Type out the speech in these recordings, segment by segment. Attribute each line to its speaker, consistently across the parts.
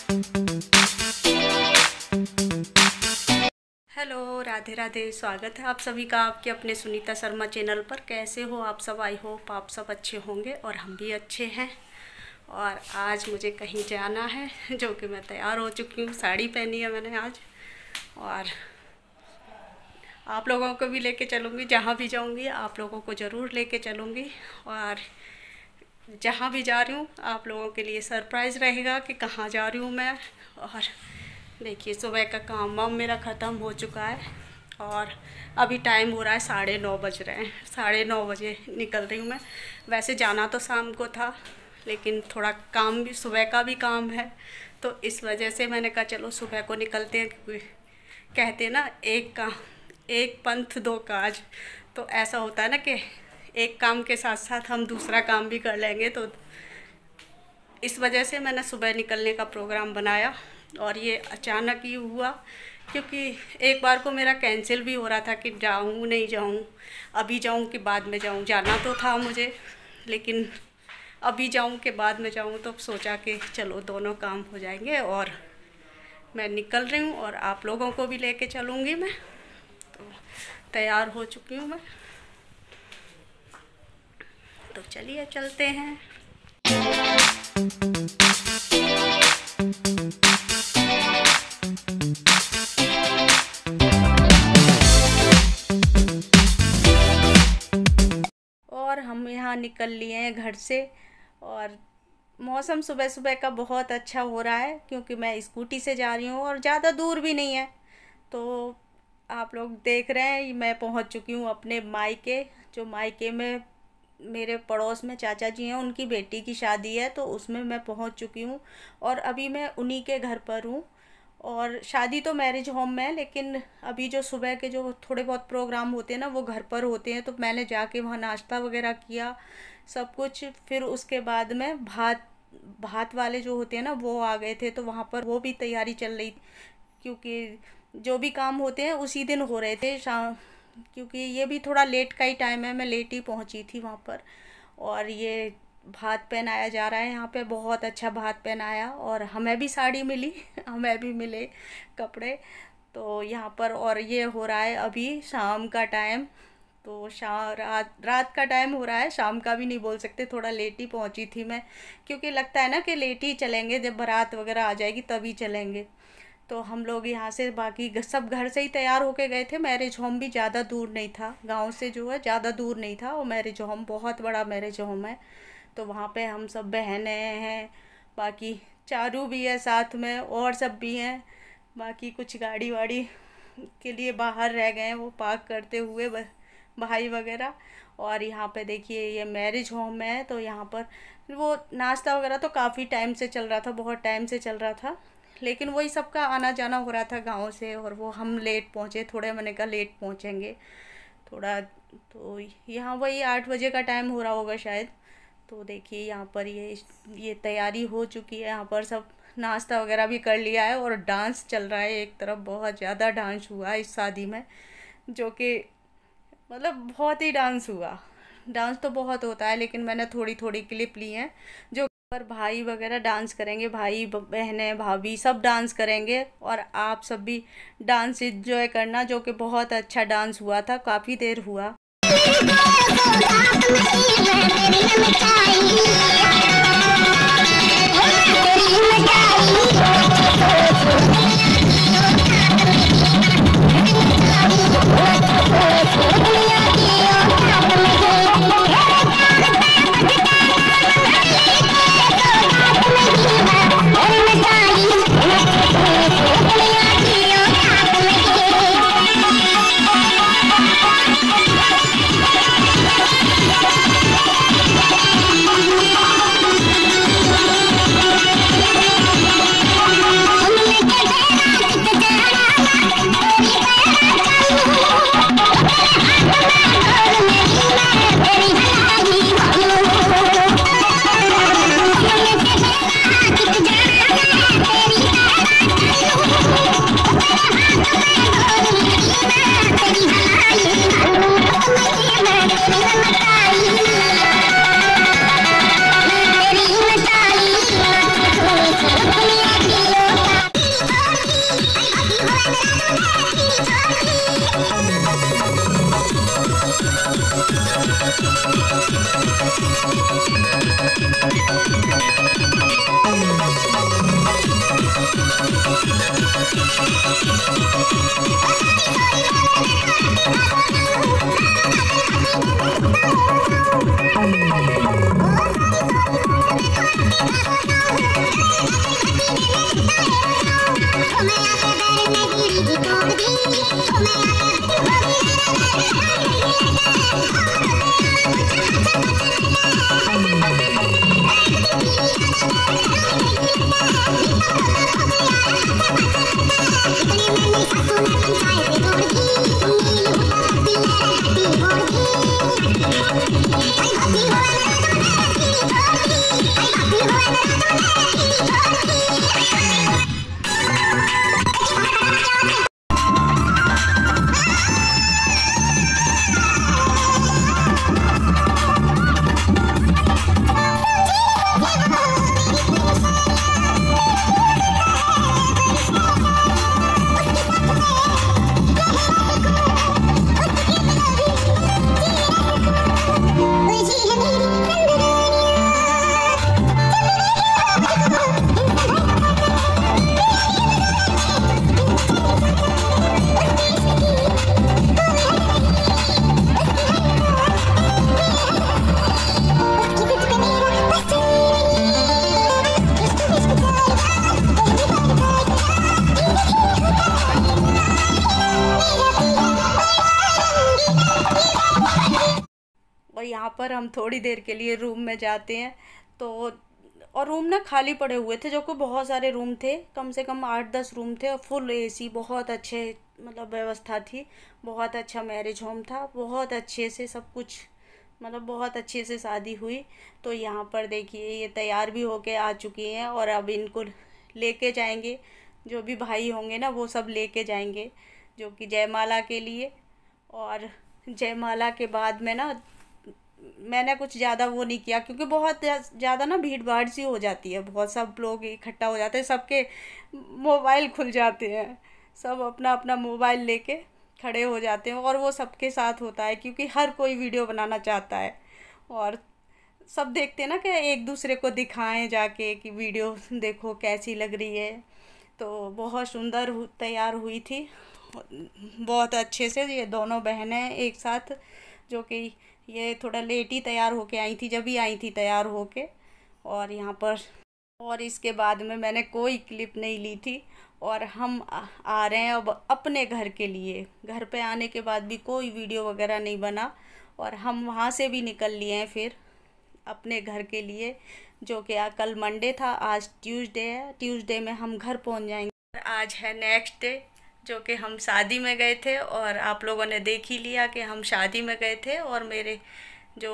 Speaker 1: Hello, Radhe Radhe. स्वागत है आप सभी का आपके अपने सुनीता शर्मा चैनल पर। कैसे हो आप सब? आई होप आप सब अच्छे होंगे और हम भी अच्छे हैं। और आज मुझे कहीं जाना है, जो कि मैं तैयार हो चुकी हूँ। साड़ी पहनी है मैंने आज, और आप लोगों को भी लेके चलूँगी। जहाँ भी जाऊँगी आप लोगों को ज़रूर लेके चलूँगी। और जहाँ भी जा रही हूँ आप लोगों के लिए सरप्राइज़ रहेगा कि कहाँ जा रही हूँ मैं। और देखिए, सुबह का काम वाम मेरा ख़त्म हो चुका है और अभी टाइम हो रहा है 9:30 बज रहे हैं। 9:30 बजे निकल रही हूँ मैं। वैसे जाना तो शाम को था, लेकिन थोड़ा काम भी, सुबह का भी काम है, तो इस वजह से मैंने कहा चलो सुबह को निकलते हैं। क्योंकि कहते हैं ना, एक पंथ दो काज। तो ऐसा होता है ना कि एक काम के साथ साथ हम दूसरा काम भी कर लेंगे। तो इस वजह से मैंने सुबह निकलने का प्रोग्राम बनाया, और ये अचानक ही हुआ। क्योंकि एक बार को मेरा कैंसिल भी हो रहा था कि जाऊँ नहीं जाऊँ, अभी जाऊँ कि बाद में जाऊँ। जाना तो था मुझे, लेकिन अभी जाऊँ कि बाद में जाऊँ, तो सोचा कि चलो दोनों काम हो जाएंगे। और मैं निकल रही हूँ और आप लोगों को भी लेके चलूँगी मैं। तो तैयार हो चुकी हूँ मैं, तो चलिए चलते हैं। और हम यहाँ निकल लिए हैं घर से, और मौसम सुबह सुबह का बहुत अच्छा हो रहा है, क्योंकि मैं स्कूटी से जा रही हूँ और ज़्यादा दूर भी नहीं है। तो आप लोग देख रहे हैं, मैं पहुँच चुकी हूँ अपने मायके। जो मायके में मेरे पड़ोस में चाचा जी हैं, उनकी बेटी की शादी है, तो उसमें मैं पहुँच चुकी हूँ। और अभी मैं उन्हीं के घर पर हूँ। और शादी तो मैरिज होम में है, लेकिन अभी जो सुबह के जो थोड़े बहुत प्रोग्राम होते हैं ना, वो घर पर होते हैं। तो मैंने जाके वहाँ नाश्ता वगैरह किया, सब कुछ। फिर उसके बाद में भात वाले जो होते हैं ना, वो आ गए थे, तो वहाँ पर वो भी तैयारी चल रही। क्योंकि जो भी काम होते हैं उसी दिन हो रहे थे शाम। क्योंकि ये भी थोड़ा लेट का ही टाइम है, मैं लेट ही पहुँची थी वहाँ पर। और ये भात पहनाया जा रहा है यहाँ पे, बहुत अच्छा भात पहनाया। और हमें भी साड़ी मिली हमें भी मिले कपड़े। तो यहाँ पर, और ये हो रहा है अभी शाम का टाइम। तो रात का टाइम हो रहा है, शाम का भी नहीं बोल सकते। थोड़ा लेट ही पहुँची थी मैं, क्योंकि लगता है ना कि लेट ही चलेंगे, जब बारात वगैरह आ जाएगी तभी चलेंगे। तो हम लोग यहाँ से बाकी सब घर से ही तैयार होके गए थे। मैरिज होम भी ज़्यादा दूर नहीं था, गांव से जो है ज़्यादा दूर नहीं था। वो मैरिज होम बहुत बड़ा मैरिज होम है। तो वहाँ पे हम सब बहनें हैं, बाकी चारू भी है साथ में, और सब भी हैं। बाकी कुछ गाड़ी वाड़ी के लिए बाहर रह गए हैं, वो पार्क करते हुए भाई वगैरह। और यहाँ पे देखिए, ये मैरिज होम है, तो यहाँ पर वो नाश्ता वगैरह तो काफ़ी टाइम से चल रहा था, बहुत टाइम से चल रहा था। लेकिन वही सबका आना जाना हो रहा था गांव से, और वो हम लेट पहुँचे थोड़े। मैंने कहा लेट पहुँचेंगे थोड़ा। तो यहाँ वही 8 बजे का टाइम हो रहा होगा शायद। तो देखिए यहाँ पर ये तैयारी हो चुकी है। यहाँ पर सब नाश्ता वगैरह भी कर लिया है, और डांस चल रहा है एक तरफ। बहुत ज़्यादा डांस हुआ इस शादी में, जो कि मतलब बहुत ही डांस हुआ। डांस तो बहुत होता है, लेकिन मैंने थोड़ी थोड़ी क्लिप ली हैं जो पर भाई वगैरह डांस करेंगे, भाई बहनें भाभी सब डांस करेंगे। और आप सब भी डांस एंजॉय करना, जो कि बहुत अच्छा डांस हुआ था, काफ़ी देर हुआ। पर हम थोड़ी देर के लिए रूम में जाते हैं। तो और रूम ना खाली पड़े हुए थे, जो कि बहुत सारे रूम थे, कम से कम 8-10 रूम थे, और फुल एसी, बहुत अच्छे मतलब व्यवस्था थी। बहुत अच्छा मैरिज होम था, बहुत अच्छे से सब कुछ, मतलब बहुत अच्छे से शादी हुई। तो यहाँ पर देखिए ये तैयार भी होके आ चुकी हैं, और अब इनको लेके जाएंगे, जो भी भाई होंगे ना वो सब लेके जाएंगे, जो कि जयमाला के लिए। और जयमाला के बाद में ना मैंने कुछ ज़्यादा वो नहीं किया, क्योंकि बहुत ज़्यादा ना भीड़ भाड़ सी हो जाती है, बहुत सब लोग इकट्ठा हो जाते हैं, सबके मोबाइल खुल जाते हैं, सब अपना अपना मोबाइल लेके खड़े हो जाते हैं, और वो सबके साथ होता है क्योंकि हर कोई वीडियो बनाना चाहता है। और सब देखते हैं ना कि एक दूसरे को दिखाएं जाके कि वीडियो देखो कैसी लग रही है। तो बहुत सुंदर तैयार हुई थी, बहुत अच्छे से। ये दोनों बहनें एक साथ, जो कि ये थोड़ा लेट ही तैयार होके आई थी, जब ही आई थी तैयार होके। और यहाँ पर, और इसके बाद में मैंने कोई क्लिप नहीं ली थी। और हम आ रहे हैं अब अपने घर के लिए। घर पे आने के बाद भी कोई वीडियो वगैरह नहीं बना, और हम वहाँ से भी निकल लिए हैं फिर अपने घर के लिए, जो कि कल मंडे था, आज ट्यूसडे है। ट्यूसडे में हम घर पहुँच जाएंगे। आज है नेक्स्ट डे, जो कि हम शादी में गए थे, और आप लोगों ने देख ही लिया कि हम शादी में गए थे। और मेरे जो,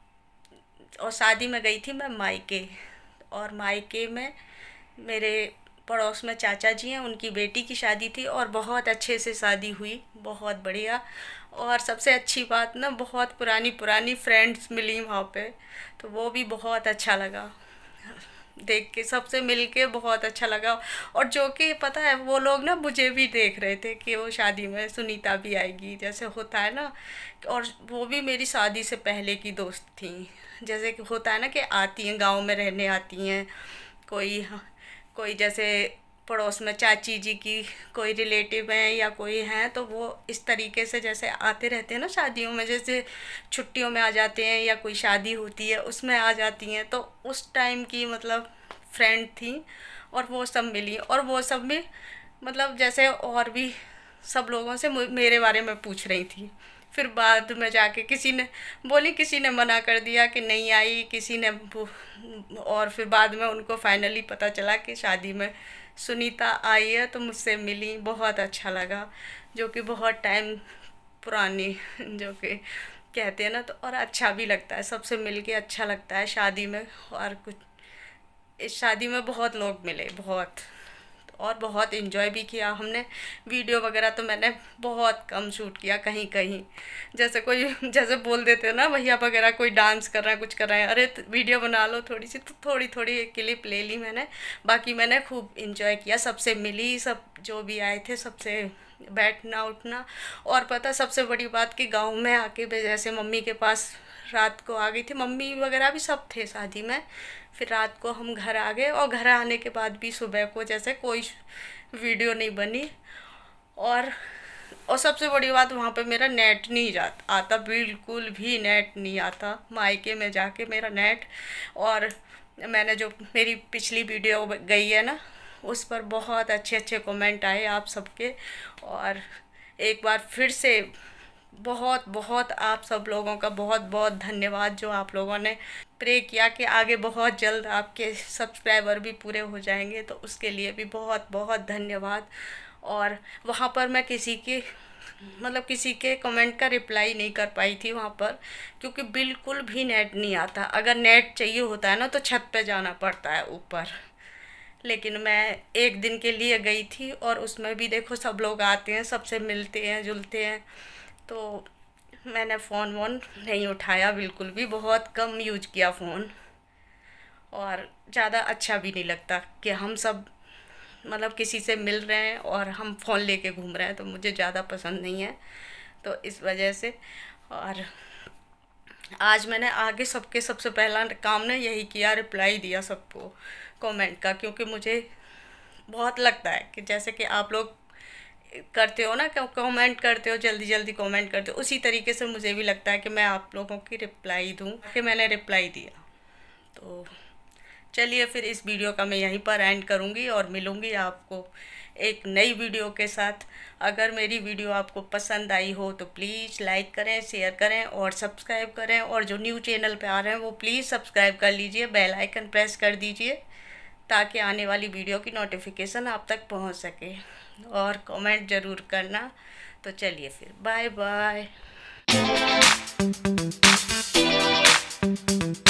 Speaker 1: और शादी में गई थी मैं मायके, और मायके में मेरे पड़ोस में चाचा जी हैं, उनकी बेटी की शादी थी, और बहुत अच्छे से शादी हुई, बहुत बढ़िया। और सबसे अच्छी बात ना, बहुत पुरानी पुरानी फ्रेंड्स मिली वहाँ पे, तो वो भी बहुत अच्छा लगा देख के, सबसे मिल के बहुत अच्छा लगा। और जो कि पता है, वो लोग ना मुझे भी देख रहे थे कि वो शादी में सुनीता भी आएगी, जैसे होता है ना। और वो भी मेरी शादी से पहले की दोस्त थी, जैसे कि होता है ना कि आती हैं, गांव में रहने आती हैं कोई, कोई जैसे पड़ोस में चाची जी की कोई रिलेटिव हैं या कोई हैं, तो वो इस तरीके से जैसे आते रहते हैं ना शादियों में, जैसे छुट्टियों में आ जाते हैं, या कोई शादी होती है उसमें आ जाती हैं। तो उस टाइम की मतलब फ्रेंड थी, और वो सब मिली, और वो सब में मतलब जैसे और भी सब लोगों से मेरे बारे में पूछ रही थी। फिर बाद में जाके किसी ने बोली, किसी ने मना कर दिया कि नहीं आई, किसी ने और फिर बाद में उनको फाइनली पता चला कि शादी में सुनीता आई है, तो मुझसे मिली, बहुत अच्छा लगा, जो कि बहुत टाइम पुरानी, जो कि कहते हैं ना, तो और अच्छा भी लगता है, सबसे मिल के अच्छा लगता है शादी में। और कुछ इस शादी में बहुत लोग मिले, बहुत, और बहुत इन्जॉय भी किया हमने। वीडियो वगैरह तो मैंने बहुत कम शूट किया, कहीं कहीं जैसे कोई जैसे बोल देते हैं ना भैया वगैरह, कोई डांस कर रहा है, कुछ कर रहे हैं, अरे वीडियो बना लो थोड़ी सी, तो थोड़ी थोड़ी एक क्लिप ले ली मैंने। बाकी मैंने खूब इन्जॉय किया, सबसे मिली, सब जो भी आए थे सबसे बैठना उठना। और पता सबसे बड़ी बात कि गाँव में आके जैसे मम्मी के पास रात को आ गई थी, मम्मी वगैरह भी सब थे शादी में। फिर रात को हम घर आ गए, और घर आने के बाद भी सुबह को जैसे कोई वीडियो नहीं बनी। और और सबसे बड़ी बात, वहाँ पे मेरा नेट नहीं आता, बिल्कुल भी नेट नहीं आता मायके में जाके मेरा नेट। और मैंने जो मेरी पिछली वीडियो गई है ना, उस पर बहुत अच्छे अच्छे कमेंट आए आप सबके। और एक बार फिर से बहुत बहुत आप सब लोगों का बहुत बहुत धन्यवाद, जो आप लोगों ने प्रे किया कि आगे बहुत जल्द आपके सब्सक्राइबर भी पूरे हो जाएंगे, तो उसके लिए भी बहुत बहुत धन्यवाद। और वहाँ पर मैं किसी के मतलब किसी के कमेंट का रिप्लाई नहीं कर पाई थी वहाँ पर, क्योंकि बिल्कुल भी नेट नहीं आता। अगर नेट चाहिए होता है ना, तो छत पे जाना पड़ता है ऊपर। लेकिन मैं एक दिन के लिए गई थी, और उसमें भी देखो सब लोग आते हैं, सबसे मिलते हैं जुलते हैं, तो मैंने फ़ोन वोन नहीं उठाया, बिल्कुल भी बहुत कम यूज किया फ़ोन। और ज़्यादा अच्छा भी नहीं लगता कि हम सब मतलब किसी से मिल रहे हैं और हम फ़ोन लेके घूम रहे हैं, तो मुझे ज़्यादा पसंद नहीं है, तो इस वजह से। और आज मैंने आगे सबके सबसे पहला काम ना यही किया, रिप्लाई दिया सबको कमेंट का, क्योंकि मुझे बहुत लगता है कि जैसे कि आप लोग करते हो ना, कमेंट करते हो, जल्दी जल्दी कमेंट करते हो, उसी तरीके से मुझे भी लगता है कि मैं आप लोगों की रिप्लाई दूं, कि मैंने रिप्लाई दिया। तो चलिए फिर इस वीडियो का मैं यहीं पर एंड करूँगी और मिलूँगी आपको एक नई वीडियो के साथ। अगर मेरी वीडियो आपको पसंद आई हो तो प्लीज़ लाइक करें, शेयर करें और सब्सक्राइब करें, और जो न्यू चैनल पे आ रहे हैं वो प्लीज़ सब्सक्राइब कर लीजिए, बेल आइकन प्रेस कर दीजिए ताकि आने वाली वीडियो की नोटिफिकेशन आप तक पहुंच सके, और कमेंट ज़रूर करना। तो चलिए फिर बाय बाय।